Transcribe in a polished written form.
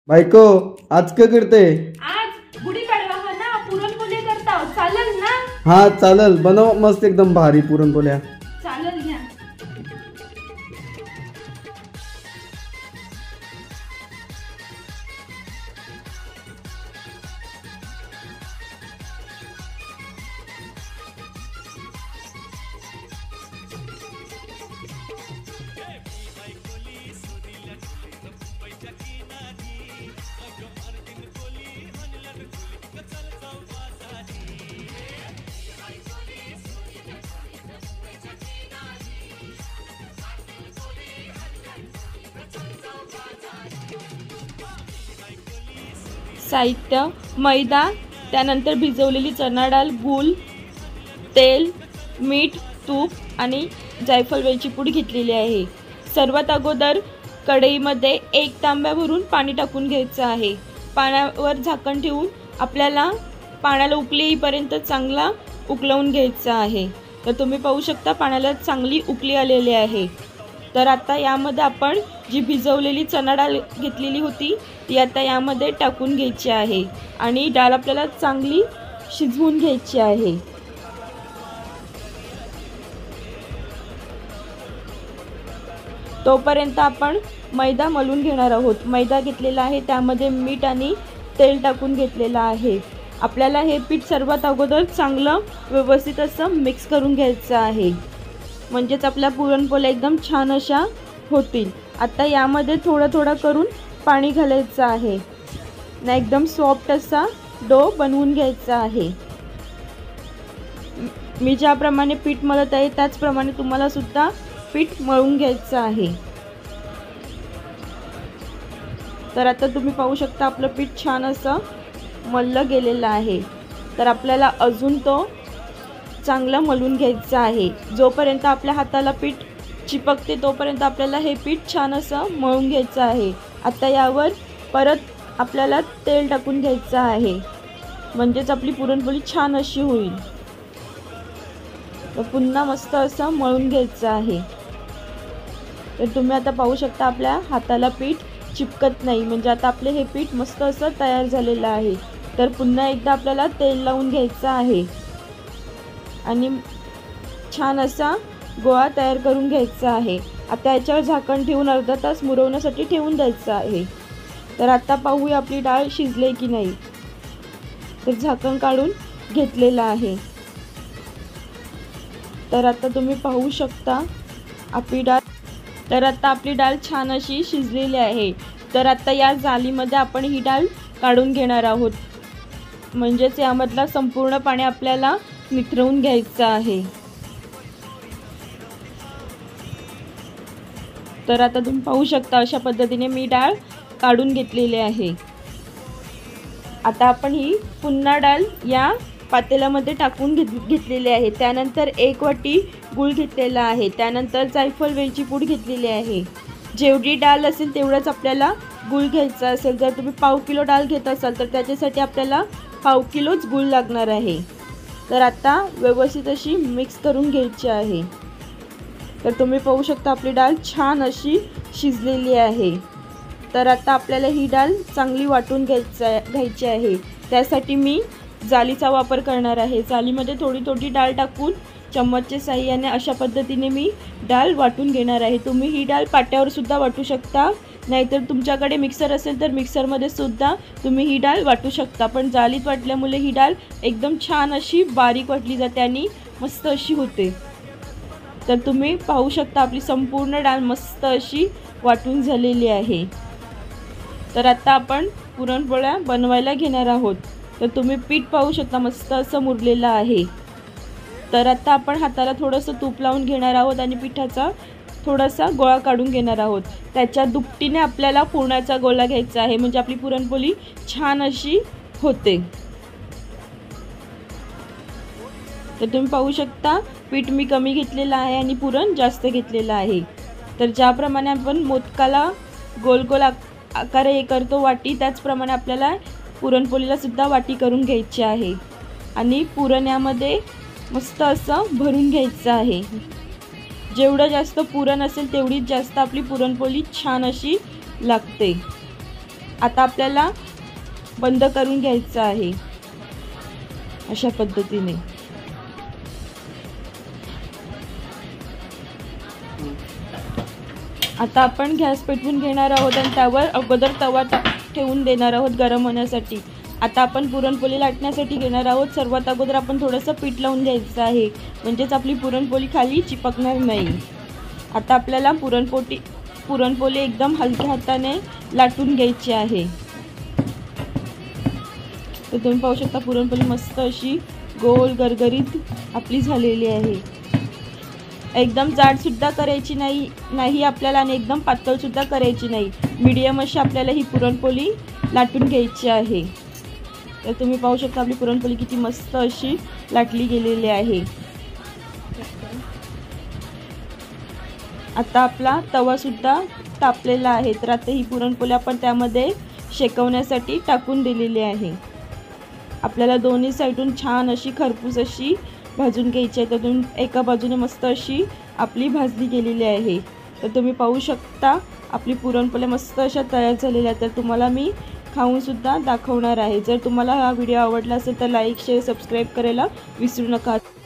बायको आज काय करते? आज गुढीपाडवा हा ना, पुरणपोळी करता चालेल ना? हा चालेल, बनव मस्त एकदम भारी पुरणपोळ्या. चालेल घ्या. साहित्य: मैदा, त्यानंतर भिजवलेली चणा डाळ, गूळ, तेल, मीठ, तूप आणि जायफळ वेलची पूड घेतलेली आहे. सर्वात अगोदर कढईमध्ये 1 तांब्या भरून पाणी टाकून घ्यायचं आहे. पाण्यावर झाकण ठेवून आपल्याला पाण्याला उकळी येईपर्यंत चांगला उकळवून घ्यायचा आहे. तर तुम्ही पाहू शकता पाण्याला चांगली उकळी आलेली आहे. तर आता यामध्ये आपण जी भिजवलेली चणा डाळ घेतलेली होती ती आता यामध्ये टाकून घ्यायची आहे आणि डाळ आपल्याला चांगली शिजवून घ्यायची आहे. तोपर्यंत आपण मैदा मळून घेणार आहोत. मैदा घेतलेला आहे, त्यामध्ये मीठ आणि तेल टाकून घेतलेलं आहे. आपल्याला हे पीठ सर्वात अगोदर चांगलं व्यवस्थित असं मिक्स करून घ्यायचं आहे, म्हणजेच आपल्या पुरणपोळ्या एकदम छान अशा होतील. आता यामध्ये थोडं थोडं करून पाणी घालायचं आहे ना, एकदम सॉफ्ट असा डो बनवून घ्यायचा आहे. मी ज्याप्रमाणे पीठ मळत आहे त्याचप्रमाणे तुम्हाला सुद्धा पीठ मळून घ्यायचं आहे. तर आता तुम्ही पाहू शकता आपलं पीठ छान असं मळलं गेलेलं आहे. तर आपल्याला अजून तो चांगलं मळून घ्यायचं आहे. जोपर्यंत आपल्या हाताला पीठ चिपकते तोपर्यंत आपल्याला हे पीठ छान असं मळून घ्यायचं आहे. आता यावर परत आपल्याला तेल टाकून घ्यायचं आहे, म्हणजेच आपली पुरणपोळी छान अशी होईल. तर पुन्हा मस्त असं मळून घ्यायचं आहे. तर तुम्ही आता पाहू शकता आपल्या हाताला पीठ चिपकत नाही, म्हणजे आता आपले हे पीठ मस्त असं तयार झालेलं आहे. तर पुन्हा एकदा आपल्याला तेल लावून घ्यायचं आहे आणि छान असा गोळा तयार करून घ्यायचा आहे. आता याच्यावर झाकण ठेवून अर्धा तास मुरवण्यासाठी ठेवून द्यायचं आहे. तर आता पाहूया आपली डाळ शिजले की नाही. तर झाकण काढून घेतलेलं आहे. तर आता तुम्ही पाहू शकता आपली डाळ छान अशी शिजलेली आहे. तर आता या जालीमध्ये आपण ही डाळ काढून घेणार आहोत, म्हणजेच यामधला संपूर्ण पाणी आपल्याला निथरवून घ्यायचं आहे. तर आता तुम्ही पाहू शकता अशा पद्धतीने मी डाळ काढून घेतलेली आहे. आता आपण ही पुन्हा डाळ या पातेल्यामध्ये टाकून घेतलेली आहे. त्यानंतर 1 वाटी गूळ घेतलेला आहे. त्यानंतर जायफळ वेलची पूड घेतलेली आहे. जेवढी डाळ असेल तेवढंच आपल्याला गूळ घ्यायचा असेल. जर तुम्ही 1/2 किलो डाळ घेत असाल तर त्याच्यासाठी आपल्याला 1/2 किलोच गूळ लागणार आहे. तर आता व्यवस्थित अशी मिक्स करून घ्यायची आहे. तर तुम्ही पाहू शकता आपली डाळ छान अशी शिजलेली आहे. तर आता आपल्याला ही डाळ चांगली वाटून घ्यायची आहे. त्यासाठी मी जालीचा वापर करणार आहे. जालीमध्ये थोडी थोडी डाळ टाकून चम्मचच्या साहाय्याने अशा पद्धतीने मी डाळ वाटून घेणार आहे. तुम्ही ही डाळ पाट्यावर सुद्धा वाटू शकता, नाहीतर तुमच्याकडे मिक्सर असेल तर मिक्सरमध्ये सुद्धा तुम्ही ही डाळ वाटू शकता. पण जालीत वाटल्यामुळे ही डाळ एकदम छान अशी बारीक वाटली जाते आणि मस्त अशी होते. तर तुम्ही पाहू शकता आपली संपूर्ण डाळ मस्त अशी वाटून झालेली आहे. तर आता आपण पुरणपोळ्या बनवायला घेणार आहोत. तर तुम्ही पीठ पाहू शकता मस्त असं मुरलेलं आहे. तर आता आपण हाताला थोडंसं तूप लावून घेणार आहोत आणि पिठाचा थोडासा गोळा काढून घेणार आहोत. त्याच्या दुपटीने आपल्याला पुरणाचा गोळा घ्यायचा आहे, म्हणजे आपली पुरणपोळी छान अशी होते. तर तुम्ही पाहू शकता पीठ मी कमी घेतलेलं आहे आणि पुरण जास्त घेतलेलं आहे. तर ज्याप्रमाणे आपण मोदकाला गोल गोल आकार हे करतो वाटी, त्याचप्रमाणे आपल्याला पुरणपोळीला सुद्धा वाटी करून घ्यायची आहे आणि पुरण यामध्ये मस्त असं भरून घ्यायचं आहे. जेवढं जास्त पुरण असेल तेवढीच जास्त आपली पुरणपोळी छान अशी लागते. आता आपल्याला बंद करून घ्यायचं आहे अशा पद्धतीने. आता आपण गॅस पेटवून घेणार आहोत आणि त्यावर अगोदर तवा ठेवून देणार आहोत गरम होण्यासाठी. आता आपण पुरणपोळी लाटण्यासाठी घेणार आहोत. सर्वात अगोदर आपण थोडंसं पीठ लावून घ्यायचं आहे, म्हणजेच आपली पुरणपोळी खाली चिपकणार नाही. आता आपल्याला पुरणपोळी एकदम हलक्या हाताने लाटून घ्यायची आहे. तर तुम्ही पाहू शकता पुरणपोळी मस्त अशी गोल गरगरीत आपली झालेली आहे. एकदम जाडसुद्धा करायची नाही आपल्याला आणि एकदम पातळसुद्धा करायची नाही. मीडियम अशी आपल्याला ही पुरणपोळी लाटून घ्यायची आहे. तर तुम्ही पाहू शकता आपली पुरणपोळी किती मस्त अशी लाटली गेलेली आहे. आता आपला तवासुद्धा तापलेला आहे. तर आता ही पुरणपोळी आपण त्यामध्ये शेकवण्यासाठी टाकून दिलेली आहे. आपल्याला दोन्ही साईडून छान अशी खरपूस अशी भाजून घ्यायची आहे. तर तुम्ही एका बाजूने मस्त अशी आपली भाजली गेलेली आहे. तर तुम्ही पाहू शकता आपली पुरणपोळ्या मस्त अशा तयार झालेल्या आहेत. तर तुम्हाला मी खाऊनसुद्धा दाखवणार आहे. जर तुम्हाला हा व्हिडिओ आवडला असेल तर लाईक शेअर सबस्क्राईब करायला विसरू नका.